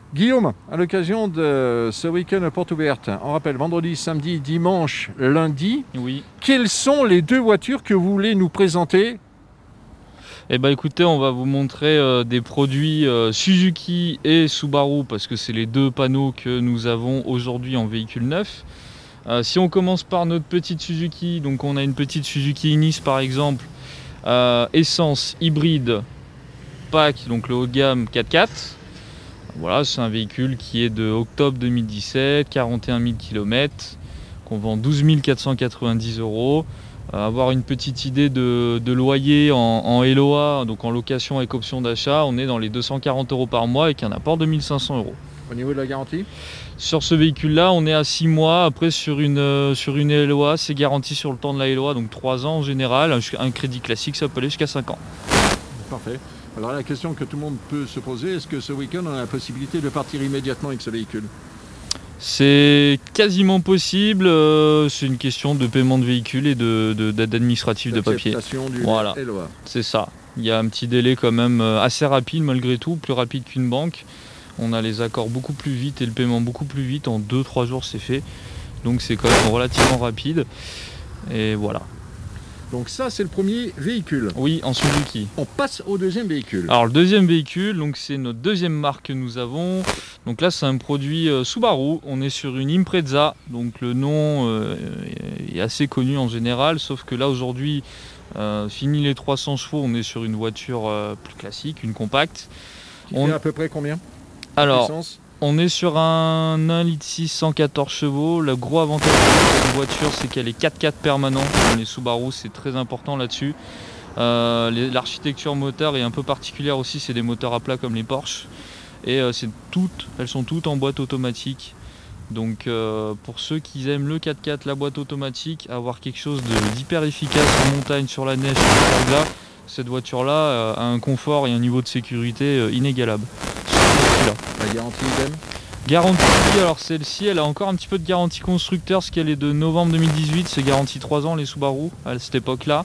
Guillaume, à l'occasion de ce week-end à porte ouverte, on rappelle vendredi, samedi, dimanche, lundi, Oui. quelles sont les deux voitures que vous voulez nous présenter? Eh ben écoutez, on va vous montrer des produits Suzuki et Subaru parce que c'est les deux panneaux que nous avons aujourd'hui en véhicule neuf. Si on commence par notre petite Suzuki, donc on a une petite Suzuki Ignis par exemple, essence hybride pack, donc le haut de gamme 4x4. Voilà, c'est un véhicule qui est de octobre 2017, 41 000 km, qu'on vend 12 490 €. Avoir une petite idée de loyer en LOA, donc en location avec option d'achat, on est dans les 240 € par mois avec un apport de 1 500 €. Au niveau de la garantie? Sur ce véhicule-là, on est à 6 mois. Après, sur une LOA, c'est garanti sur le temps de la LOA, donc 3 ans en général. Un crédit classique, ça peut aller jusqu'à 5 ans. Parfait. Alors la question que tout le monde peut se poser, est-ce que ce week-end on a la possibilité de partir immédiatement avec ce véhicule? C'est quasiment possible, c'est une question de paiement de véhicule et d'administratif de papier. Du Voilà, LOA. c'est ça. Il y a un petit délai quand même assez rapide malgré tout, plus rapide qu'une banque. On a les accords beaucoup plus vite et le paiement beaucoup plus vite, en 2-3 jours c'est fait. Donc c'est quand même relativement rapide. Et voilà. Donc ça c'est le premier véhicule. Oui, en Suzuki. On passe au deuxième véhicule. Alors le deuxième véhicule, donc c'est notre deuxième marque que nous avons. Donc là c'est un produit Subaru. On est sur une Impreza. Donc le nom est assez connu en général, sauf que là aujourd'hui, fini les 300 chevaux, on est sur une voiture plus classique, une compacte. Qui fait à peu près combien? Alors, puissance? on est sur un 1,6 litre 114 chevaux. Le gros avantage de cette voiture, c'est qu'elle est 4x4 permanent. Les Subaru, c'est très important là-dessus. L'architecture moteur est un peu particulière aussi, c'est des moteurs à plat comme les Porsche. Et elles sont toutes en boîte automatique. Donc pour ceux qui aiment le 4x4, la boîte automatique, avoir quelque chose d'hyper efficace en montagne, sur la neige, sur le verglas, cette voiture-là a un confort et un niveau de sécurité inégalable. La garantie idem? Garantie, alors celle-ci elle a encore un petit peu de garantie constructeur, parce qu'elle est de novembre 2018, c'est garantie 3 ans les Subaru à cette époque là.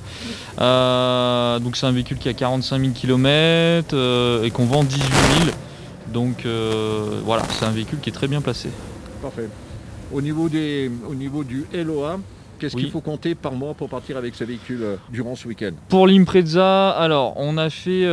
Donc c'est un véhicule qui a 45 000 km et qu'on vend 18 000. Donc voilà, c'est un véhicule qui est très bien placé. Parfait. Au niveau du LOA, qu'est-ce qu'il faut compter par mois pour partir avec ce véhicule durant ce week-end? Pour l'Impreza, alors on a fait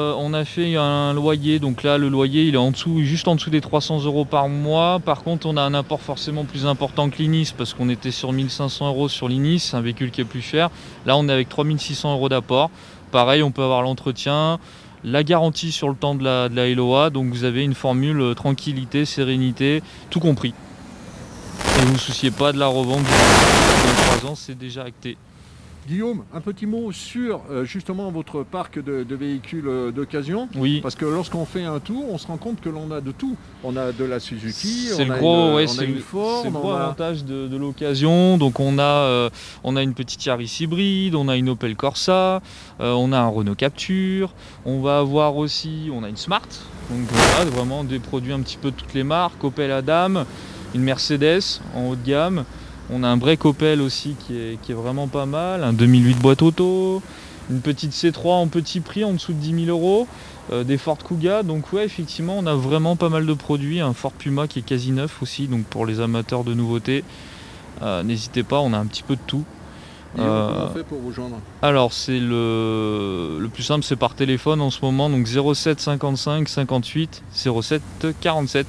un loyer, donc là le loyer il est juste en dessous des 300 € par mois. Par contre on a un apport forcément plus important que l'Inis, parce qu'on était sur 1 500 € sur l'Inis, un véhicule qui est plus cher. Là on est avec 3 600 € d'apport. Pareil, on peut avoir l'entretien, la garantie sur le temps de la LOA, donc vous avez une formule tranquillité, sérénité, tout compris. Et vous ne vous souciez pas de la revente dans 3 ans, c'est déjà acté. Guillaume, un petit mot sur justement votre parc de véhicules d'occasion. Oui. Parce que lorsqu'on fait un tour, on se rend compte que l'on a de tout. On a de la Suzuki, c'est on a une Ford, c'est le gros avantage de l'occasion. Donc on a une petite Yaris hybride, on a une Opel Corsa, on a un Renault Captur, on a une Smart. Donc voilà, vraiment des produits un petit peu de toutes les marques, Opel Adam, une Mercedes en haut de gamme. On a un break Opel aussi qui est vraiment pas mal, un 2008 boîte auto, une petite C3 en petit prix en dessous de 10 000 €, des Ford Kuga. Donc ouais, effectivement on a vraiment pas mal de produits, un Ford Puma qui est quasi neuf aussi, donc pour les amateurs de nouveautés, n'hésitez pas, on a un petit peu de tout. Comment on fait pour vous joindre? Alors c'est le plus simple, c'est par téléphone en ce moment, donc 07 55 58 07 47.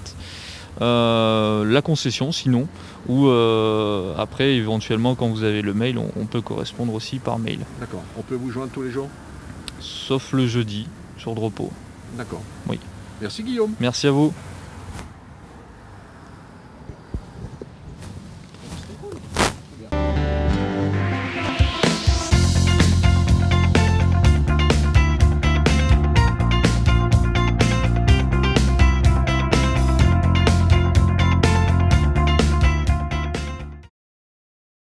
La concession sinon, ou après éventuellement quand vous avez le mail, on peut correspondre aussi par mail. D'accord, on peut vous joindre tous les jours? Sauf le jeudi, jour de repos. D'accord. Oui. Merci Guillaume. Merci à vous.